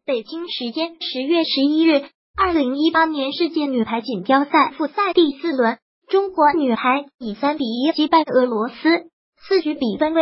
北京时间10月11日，2018年世界女排锦标赛复赛第4轮，中国女排以3-1击败俄罗斯，4局比分为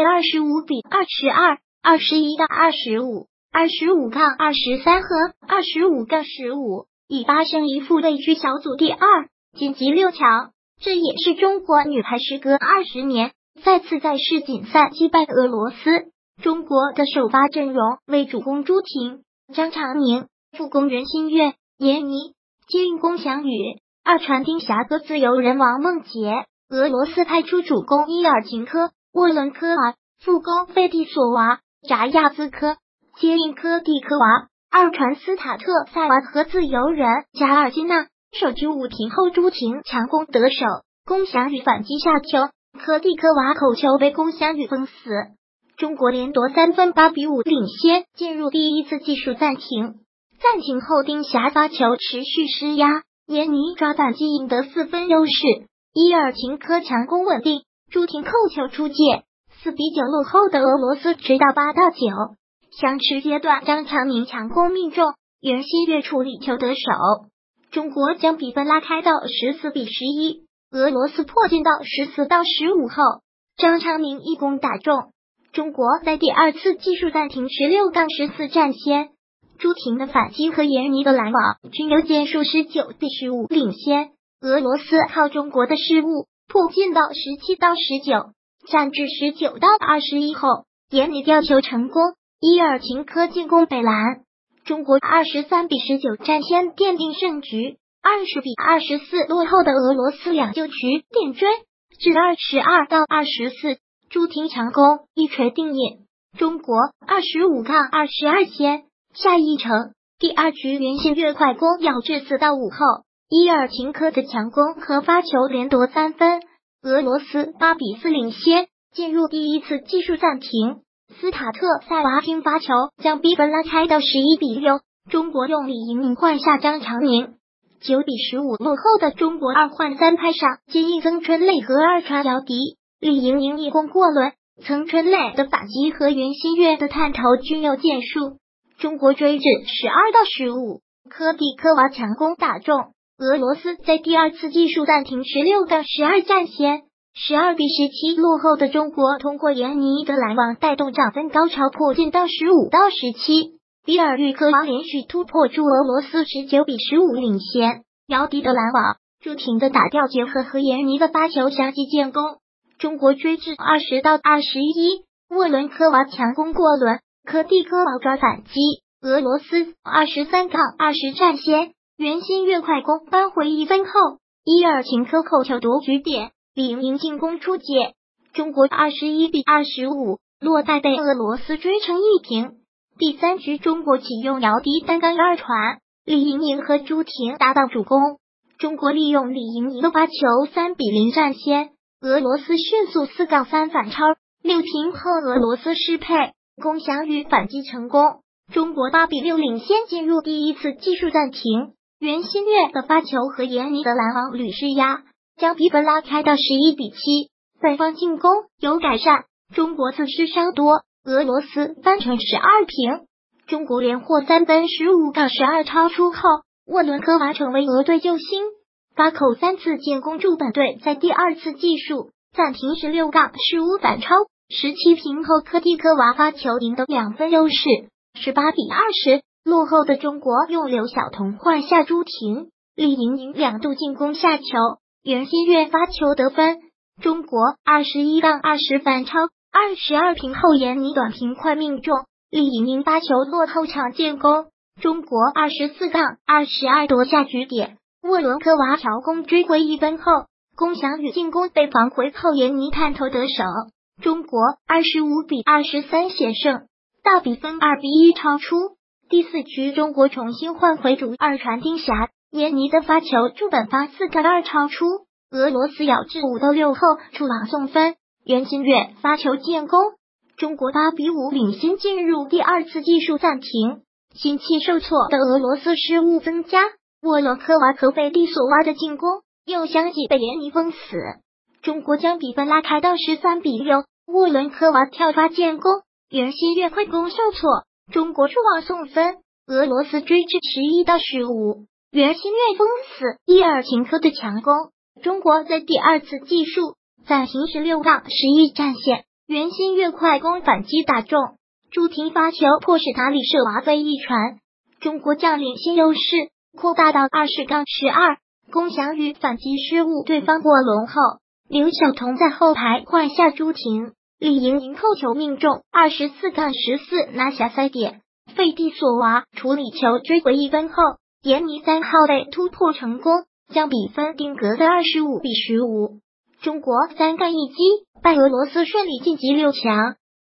25-22、21-25、25-23和25-15，以8胜1负位居小组第2，晋级6强。这也是中国女排时隔20年再次在世锦赛击败俄罗斯。中国的首发阵容为主攻朱婷、张常宁，副攻任心玥、闫妮，接应龚翔宇，二传丁霞和自由人王梦洁。俄罗斯派出主攻伊尔琴科、沃伦科娃，副攻费蒂索娃、扎亚兹科，接应科蒂科娃，二传斯塔特塞娃和自由人加尔基娜。首局5停后，朱婷强攻得手，龚翔宇反击下球，科蒂科娃口球被龚翔宇封死。中国连夺3分，8-5领先，进入第一次技术暂停。暂停后，丁霞发球持续施压，闫妮抓反击赢得4分优势。伊尔琴科强攻稳定，朱婷扣球出界，4-9落后的俄罗斯直到8-9。相持阶段，张常宁强攻命中，袁心玥处理球得手，中国将比分拉开到14-11。俄罗斯迫近到14-15后，张常宁一攻打中。中国在第2次技术暂停16-14占先，朱婷的反击和闫妮的拦网均由建树19-15领先。俄罗斯靠中国的失误迫近到17-19，战至19-21后，闫妮吊球成功，伊尔琴科进攻北篮，中国23-19占先奠定胜局。20-24落后的俄罗斯2就局电追至22-24。朱婷强攻一锤定音，中国25-22先下一城。第2局袁心玥快攻咬至4-5后，伊尔琴科的强攻和发球连夺3分，俄罗斯8-4领先，进入第一次技术暂停。斯塔特塞娃拼发球将比分拉开到11-6，中国用李盈莹换下张常宁。9-15落后的中国2换3派上接应曾春蕾和二传姚迪，李盈莹一攻过轮，曾春蕾的反击和袁心玥的探头均有建树，中国追至12-15，科蒂科娃强攻打中，俄罗斯在第2次技术暂停16-12占先。12-17落后的中国通过闫妮的拦网带动涨分高潮迫近到15-17，比尔日科娃连续突破助俄罗斯19-15领先，姚迪的拦网，朱婷的打吊结合和闫妮的发球相继建功，中国追至20-21，沃伦科娃强攻过轮，科蒂科娃抓反击，俄罗斯23-20占先，袁心玥快攻扳回1分后，伊尔琴科扣球夺局点，李盈莹进攻出界，中国21-25落败被俄罗斯追成1平。第3局中国启用姚迪单杠二传，李盈莹和朱婷搭档主攻，中国利用李盈莹的发球3-0占先，俄罗斯迅速4-3反超，6平后俄罗斯失配，龚翔宇反击成功，中国8-6领先进入第一次技术暂停。袁心玥的发球和闫妮的拦网屡施压，将比分拉开到11-7，本方进攻有改善，中国自失伤多，俄罗斯扳成12平。中国连获3分，15-12超出后，沃伦科娃成为俄队救星，发口3次建功助本队在第2次技术暂停16-15反超，17平后科蒂科娃发球赢得2分优势，18-20落后的中国用刘晓彤换下朱婷，李盈莹2度进攻下球，袁心玥发球得分，中国21-20反超，22平后闫妮短平快命中，李盈莹发球落后场建功，中国24-22夺下局点，沃伦科娃调攻追回1分后，龚翔宇进攻被防回后闫妮探头得手，中国25-23险胜，大比分2-1超出。第4局中国重新换回主二传丁霞，闫妮的发球助本方4-2超出，俄罗斯咬至5-6后出网送分，袁心玥发球建功，中国8-5领先进入第2次技术暂停。心气受挫的俄罗斯失误增加，沃伦科娃和费蒂索娃的进攻又相继被闫妮封死，中国将比分拉开到13-6，沃伦科娃跳发建功，袁心玥快攻受挫，中国出网送分， 俄罗斯追至11-15，袁心玥封死伊尔琴科的强攻。中国在第二次技术暂停16-11战线，袁心玥快攻反击打中，朱婷发球迫使塔里舍娃飞一传，中国将领先优势扩大到20-12。龚翔宇反击失误，对方过龙后，刘晓彤在后排换下朱婷，李盈莹扣球命中，24-14拿下赛点。费蒂索娃处理球追回1分后，闫妮3号位突破成功，将比分定格在25-15。中国3-1击败俄罗斯，顺利晋级6强。